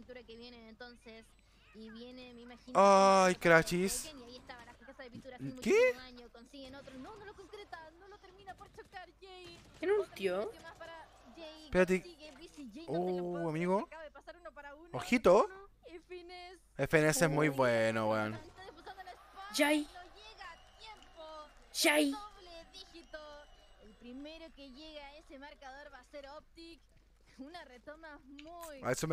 pintura que viene entonces. Y viene, me imagino. Ay, Crachis. Y ahí estaba la casa de pintura sin ¿Qué? muchísimo daño. Consiguen otro. No, no lo concreta. No lo termina por chocar, Jay. ¿Quién Otra ultió? eliminación más para Jay. Espérate. Consigue BC. Jay no se lo puedo creer. Amigo. Acaba de pasar uno para uno. Ojito. Y Fines. FNS es muy bueno, weón. Jay. No llega a tiempo. Jay. Doble dígito. El primero que llega a ese marcador va a ser Optic. Una retoma muy A eso